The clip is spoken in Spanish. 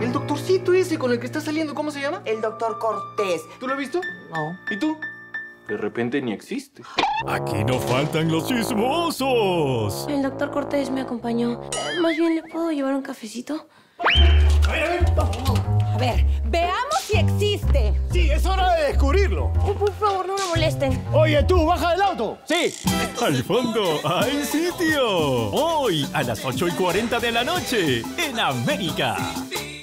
El doctorcito ese con el que está saliendo, ¿cómo se llama? El doctor Cortés. ¿Tú lo has visto? No. ¿Y tú? De repente ni existe. Aquí no faltan los chismosos. El doctor Cortés me acompañó. Más bien, ¿le puedo llevar un cafecito? A ver, veamos si existe. Sí, es hora de descubrirlo. Por favor, no me molesten. Oye, tú, baja del auto. Sí. Al fondo hay sitio. Hoy a las 8:40 de la noche en América.